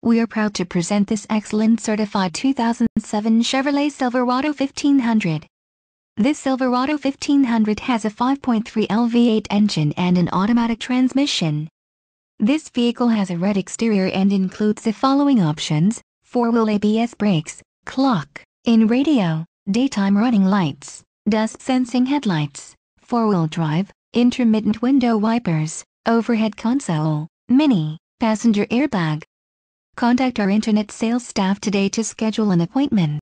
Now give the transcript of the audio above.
We are proud to present this excellent certified 2007 Chevrolet Silverado 1500. This Silverado 1500 has a 5.3L V8 engine and an automatic transmission. This vehicle has a red exterior and includes the following options: 4-wheel ABS brakes, clock, in radio, daytime running lights, dust sensing headlights, 4-wheel drive, intermittent window wipers, overhead console, mini, passenger airbag. Contact our internet sales staff today to schedule an appointment.